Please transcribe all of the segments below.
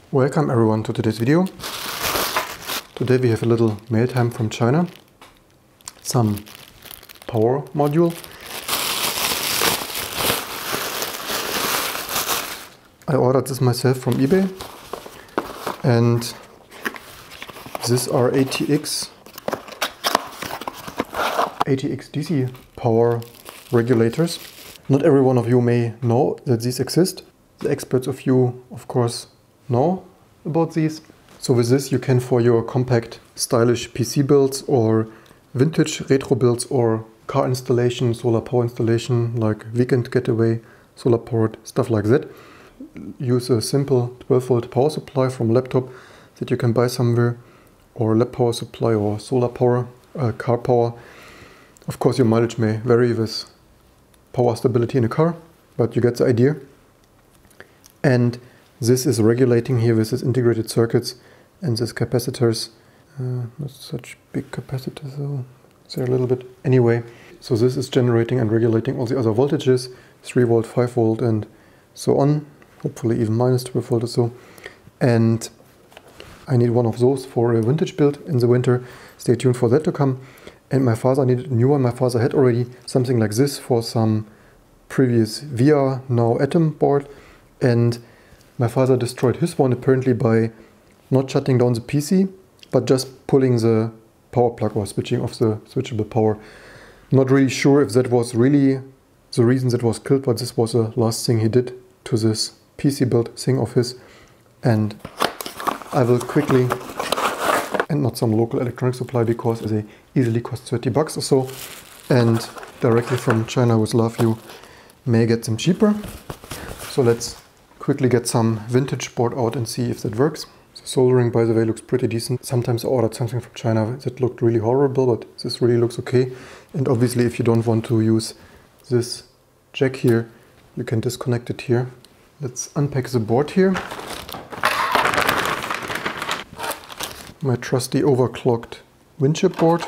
Welcome everyone to today's video. Today we have a little mail time from China. Some power module. I ordered this myself from eBay, and these are ATX DC power regulators. Not every one of you may know that these exist. The experts of you, of course, know about these. So with this you can, for your compact, stylish PC builds or vintage retro builds or car installation, solar power installation, like weekend getaway, solar powered, stuff like that, use a simple 12-volt power supply from a laptop that you can buy somewhere, or lap power supply or solar power, car power. Of course your mileage may vary with power stability in a car, but you get the idea. And this is regulating here with these integrated circuits and these capacitors. Not such big capacitors though, they're a little bit. Anyway, so this is generating and regulating all the other voltages, 3 volt, 5 volt and so on, hopefully even minus 12 volt or so. And I need one of those for a vintage build in the winter. Stay tuned for that to come. And my father needed a new one. My father had already something like this for some previous VIA, now Atom board. And my father destroyed his one apparently by not shutting down the PC, but just pulling the power plug or switching off the switchable power. Not really sure if that was really the reason that was killed, but this was the last thing he did to this PC build thing of his. And I will quickly, and not some local electronic supply because they easily cost 30 bucks or so, and directly from China with love, you may get them cheaper. So let's quickly get some vintage board out and see if that works. The soldering, by the way, looks pretty decent. Sometimes I ordered something from China that looked really horrible, but this really looks okay. And obviously if you don't want to use this jack here, you can disconnect it here. Let's unpack the board here. My trusty overclocked Winchip board.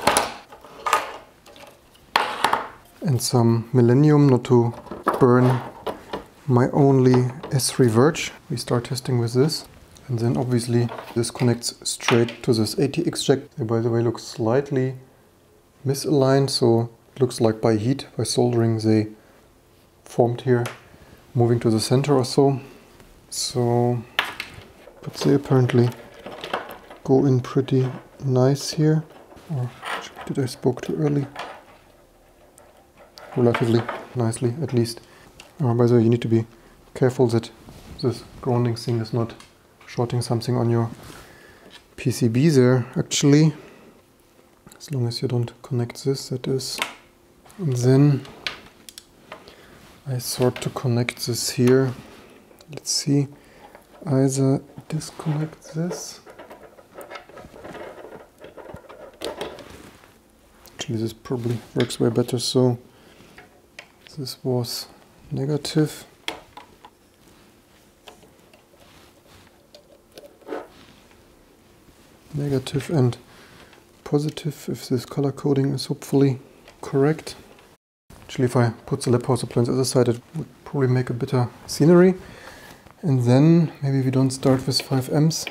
And some Millennium, not to burn my only S3 Verge. We start testing with this. And then obviously this connects straight to this ATX jack. It, by the way, looks slightly misaligned, so it looks like by heat, by soldering, they formed here, moving to the center or so. So, but they apparently go in pretty nice here. Or did I spoke too early? Relatively nicely, at least. By the way, you need to be careful that this grounding thing is not shorting something on your PCB there, actually. As long as you don't connect this, that is. And then I sort to connect this here. Let's see. Either disconnect this. Actually, this probably works way better. So this was negative. Negative and positive, if this color coding is hopefully correct. Actually, if I put the lap power supply on the other side, it would probably make a better scenery. And then maybe we don't start with 5 amps.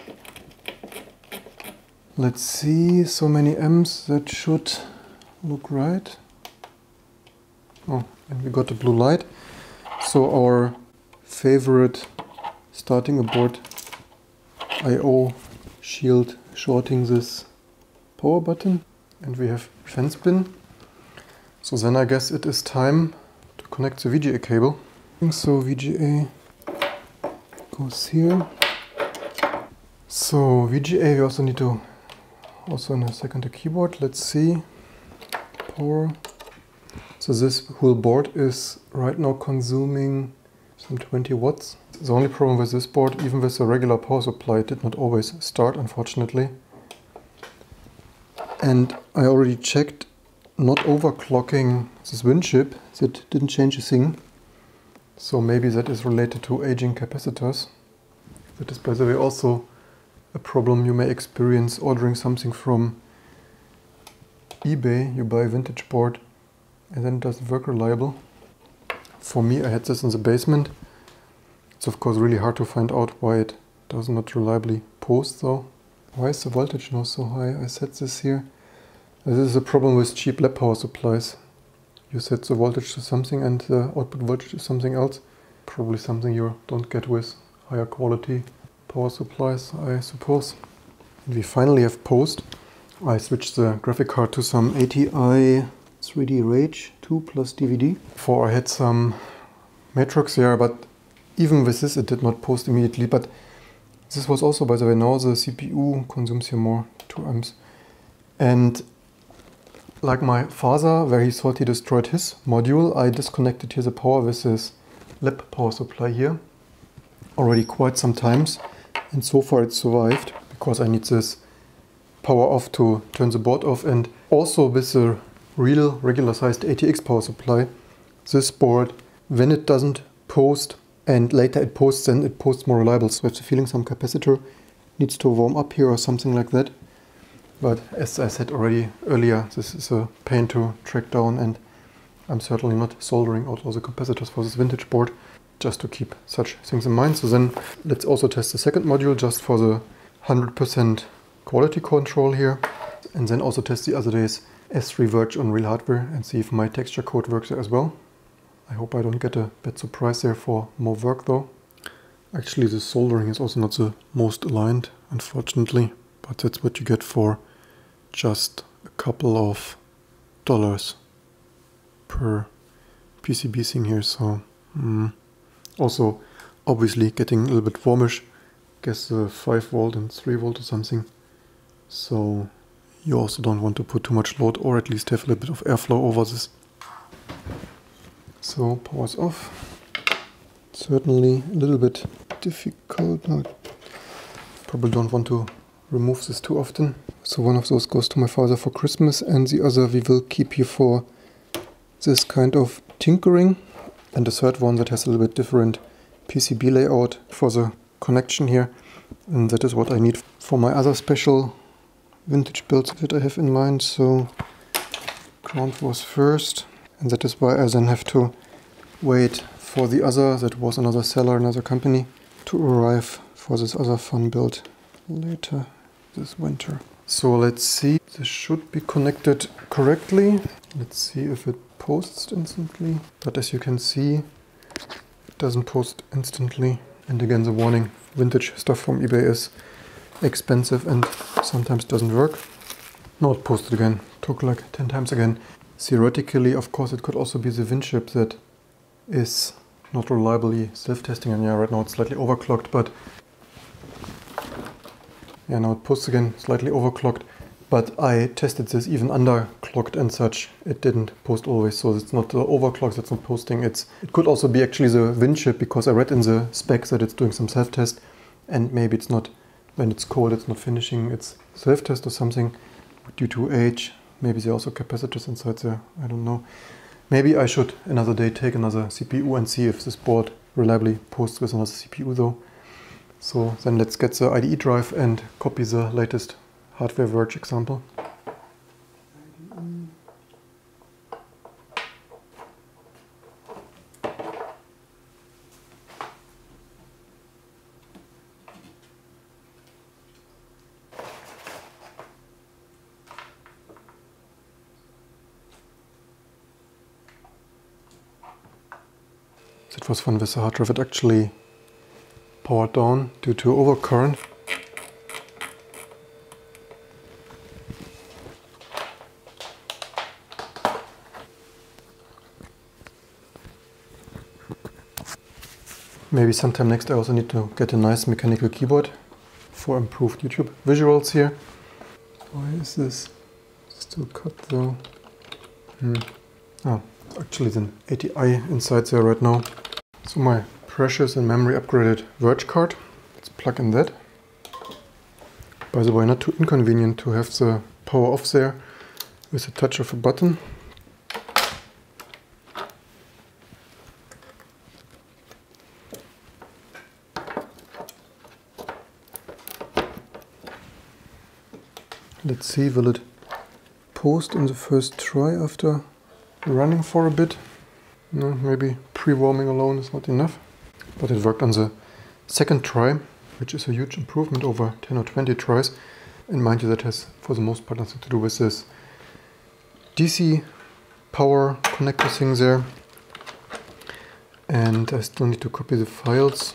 Let's see, so many amps, that should look right. Oh, and we got the blue light. So our favorite starting a board I/O shield shorting this power button, and we have fence pin. So then I guess it is time to connect the VGA cable. So VGA goes here. So VGA, we also need to, also in a second, a keyboard. Let's see, power. So this whole board is right now consuming some 20 watts. The only problem with this board, even with a regular power supply, it did not always start, unfortunately. And I already checked not overclocking this Winchip, that didn't change a thing. So maybe that is related to aging capacitors. That is, by the way, also a problem you may experience ordering something from eBay. You buy a vintage board and then it doesn't work reliable. For me, I had this in the basement. It's of course really hard to find out why it does not reliably post though. Why is the voltage now so high? I set this here. This is a problem with cheap lab power supplies. You set the voltage to something and the output voltage to something else. Probably something you don't get with higher quality power supplies, I suppose. And we finally have post. I switched the graphic card to some ATI 3D Rage 2 plus DVD. Before I had some Matrox here, but even with this it did not post immediately. But this was also, by the way, now the CPU consumes here more, 2 amps. And like my father, where he thought he destroyed his module, I disconnected here the power with this lab power supply here already quite some times. And so far it survived, because I need this power off to turn the board off. And also with the real regular sized ATX power supply, this board, when it doesn't post and later it posts, then it posts more reliable. So I have the feeling some capacitor needs to warm up here or something like that. But as I said already earlier, this is a pain to track down, and I'm certainly not soldering out all the capacitors for this vintage board, just to keep such things in mind. So then let's also test the second module just for the 100% quality control here, and then also test the other day's S3 Verge on real hardware and see if my texture code works there as well. I hope I don't get a bad surprise there for more work though. Actually, the soldering is also not the most aligned, unfortunately, but that's what you get for just a couple of dollars per PCB thing here. So also obviously getting a little bit warmish. Guess 5 volt and 3 volt or something. So you also don't want to put too much load, or at least have a little bit of airflow over this. So power's off. Certainly a little bit difficult. No, probably don't want to remove this too often. So one of those goes to my father for Christmas, and the other we will keep here for this kind of tinkering. And the third one that has a little bit different PCB layout for the connection here. And that is what I need for my other special vintage builds that I have in mind. So ground was first, and that is why I then have to wait for the other, that was another seller, another company, to arrive for this other fun build later this winter. So let's see, this should be connected correctly. Let's see if it posts instantly. But as you can see, it doesn't post instantly. And again, the warning, vintage stuff from eBay is expensive and sometimes doesn't work. No, it posted again. Took like 10 times again. Theoretically, of course, it could also be the WinChip that is not reliably self-testing. And yeah, right now it's slightly overclocked, but yeah, now it posts again, slightly overclocked. But I tested this even underclocked and such. It didn't post always, so it's not the overclock that's not posting. It could also be actually the WinChip, because I read in the specs that it's doing some self-test, and maybe it's not, when it's cold, it's not finishing its self-test or something due to age. Maybe there are also capacitors inside there, I don't know. Maybe I should another day take another CPU and see if this board reliably posts with another CPU though. So then let's get the IDE drive and copy the latest Hardware Verge example. That was fun with the hard drive. It actually powered down due to overcurrent. Maybe sometime next I also need to get a nice mechanical keyboard for improved YouTube visuals here. Why is this still cut though? Oh, actually an ATI inside there right now. So my precious and memory upgraded Verge card. Let's plug in that. By the way, not too inconvenient to have the power off there with a touch of a button. Let's see, will it post in the first try after running for a bit? No, maybe pre-warming alone is not enough. But it worked on the second try. which is a huge improvement over 10 or 20 tries. And mind you, that has for the most part nothing to do with this DC power connector thing there. And I still need to copy the files.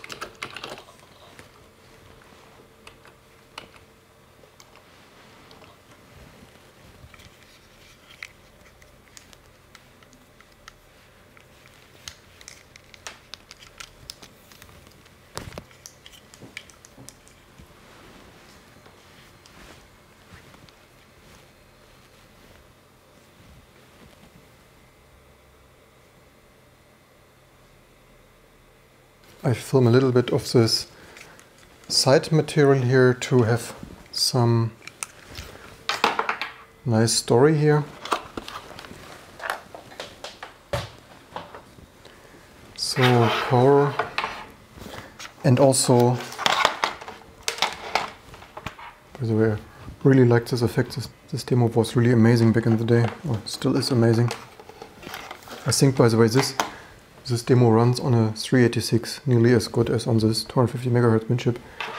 I film a little bit of this side material here to have some nice story here. So power, and also, by the way, I really like this effect. This demo was really amazing back in the day, or still is amazing. I think, by the way, this demo runs on a 386, nearly as good as on this 250 MHz WinChip.